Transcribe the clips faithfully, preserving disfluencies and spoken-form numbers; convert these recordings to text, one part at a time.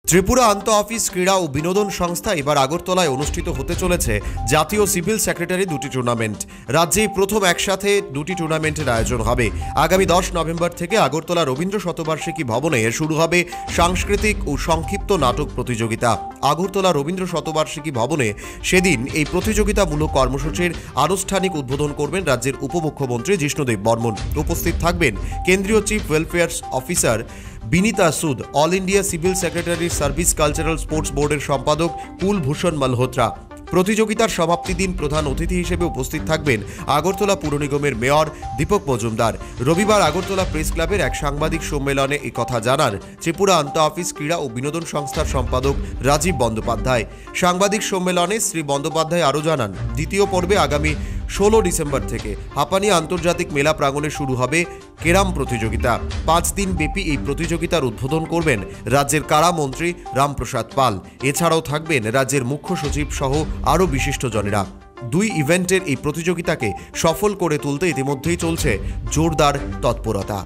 ত্রিপুরা আন্তঃ অফিস ক্রীড়া ও বিনোদন সংস্থা এবার আগরতলায় অনুষ্ঠিত হতে চলেছে জাতীয় সিভিল সেক্রেটারি দুটি টুর্নামেন্ট। রাজ্যেই প্রথম একসাথে দুটি টুর্নামেন্টের আয়োজন হবে। আগামী দশ নভেম্বর থেকে আগরতলা রবীন্দ্র শতবার্ষিকী ভবনে শুরু হবে সাংস্কৃতিক ও সংক্ষিপ্ত নাটক প্রতিযোগিতা। আগরতলা রবীন্দ্র শতবার্ষিকী ভবনে সেদিন এই প্রতিযোগিতামূলক কর্মসূচির আনুষ্ঠানিক উদ্বোধন করবেন রাজ্যের উপমুখ্যমন্ত্রী জিষ্ণুদেব বর্মন। উপস্থিত থাকবেন কেন্দ্রীয় chief welfare officer Vinita Sood, all India civil secretary service cultural sports বোর্ডের সম্পাদক কুলভূষণ মালহোত্রা। প্রতিযোগিতার সমাপ্তি দিন প্রধান অতিথি হিসেবে উপস্থিত থাকবেন আগরতলা পুর নিগমের মেয়র দীপক মজুমদার। রবিবার আগরতলা প্রেস ক্লাবের এক সাংবাদিক সম্মেলনে এই কথা জানান ত্রিপুরা আন্তঃ অফিস ক্রীড়া ও বিনোদন সংস্থার সম্পাদক রাজীব বন্দ্যোপাধ্যায়। সাংবাদিক সম্মেলনে শ্রী বন্দ্যোপাধ্যায় আরও জানান, দ্বিতীয় পর্বে আগামী ষোলো ডিসেম্বর থেকে হাপানি আন্তর্জাতিক মেলা প্রাঙ্গণে শুরু হবে কেরাম প্রতিযোগিতা। পাঁচ দিন ব্যাপী এই প্রতিযোগিতার উদ্বোধন করবেন রাজ্যের কারা মন্ত্রী রামপ্রসাদ পাল। এছাড়াও থাকবেন রাজ্যের মুখ্য সচিব সহ আরও বিশিষ্টজনেরা। দুই ইভেন্টের এই প্রতিযোগিতাকে সফল করে তুলতে ইতিমধ্যেই চলছে জোরদার তৎপরতা।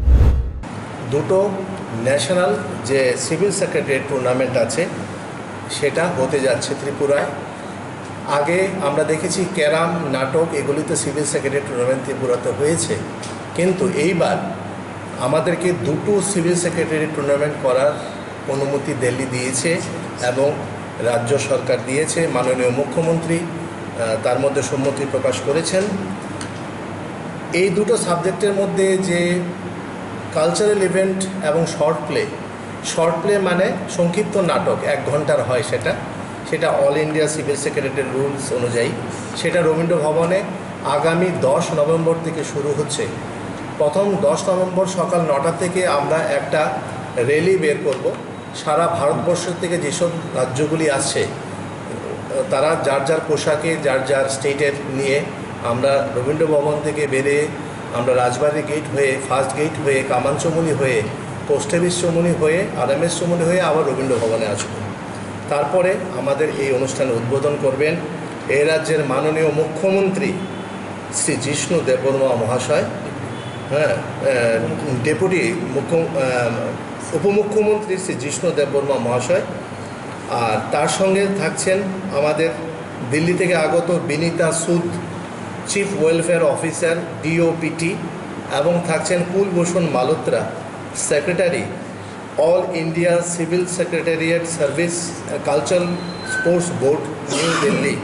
দুটো ন্যাশনাল যে সিভিল সেক্রেটারি টুর্নামেন্ট আছে সেটা হতে যাচ্ছে ত্রিপুরায়। আগে আমরা দেখেছি ক্যারাম, নাটক, এগুলিতে সিভিল সেক্রেটারি টুর্নামেন্ট ত্রিপুরাতে হয়েছে, কিন্তু এইবার আমাদেরকে দুটো সিভিল সেক্রেটারি টুর্নামেন্ট করার অনুমতি দিল্লি দিয়েছে এবং রাজ্য সরকার দিয়েছে। মাননীয় মুখ্যমন্ত্রী তার মধ্যে সম্মতি প্রকাশ করেছেন। এই দুটো সাবজেক্টের মধ্যে যে কালচারাল ইভেন্ট এবং শর্ট প্লে, শর্ট প্লে মানে সংক্ষিপ্ত নাটক, এক ঘন্টার হয়, সেটা সেটা অল ইন্ডিয়া সিভিল সেক্রেটারির রুলস অনুযায়ী সেটা রবীন্দ্র ভবনে আগামী দশ নভেম্বর থেকে শুরু হচ্ছে। প্রথম দশ নভেম্বর সকাল নটা থেকে আমরা একটা র্যালি বের করব। সারা ভারতবর্ষ থেকে যেসব রাজ্যগুলি আসছে তারা যার যার পোশাকে যার যার স্টেটের নিয়ে আমরা রবীন্দ্র ভবন থেকে বেরিয়ে আমরা রাজবাড়ি গেট হয়ে, ফার্স্ট গেট হয়ে, কামান চমুনি হয়ে, পোস্ট অফিস চমুনি হয়ে, আর এম এস চমুনি হয়ে আবার রবীন্দ্র ভবনে আসবো। তারপরে আমাদের এই অনুষ্ঠানে উদ্বোধন করবেন এই রাজ্যের মাননীয় মুখ্যমন্ত্রী শ্রী জিষ্ণু দেববর্মা মহাশয়, হ্যাঁ ডেপুটি মুখ্য উপমুখ্যমন্ত্রী শ্রী জিষ্ণু দেববর্মা মহাশয়। আর তার সঙ্গে থাকছেন আমাদের দিল্লি থেকে আগত বিনীতা সুদ, চিফ ওয়েলফেয়ার অফিসার ডিওপিটি, এবং থাকছেন Kulbhushan Malhotra, secretary all India civil secretariat service cultural sports board, New Delhi.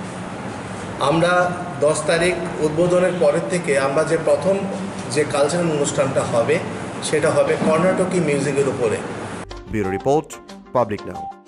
আমরা দশ তারিখ উদ্বোধনের পরের থেকে আমরা যে প্রথম যে কালচারাল অনুষ্ঠানটা হবে সেটা হবে কর্ণাটকী মিউজিকের উপরে। ব্যুরো রিপোর্ট, পাবলিক নাও।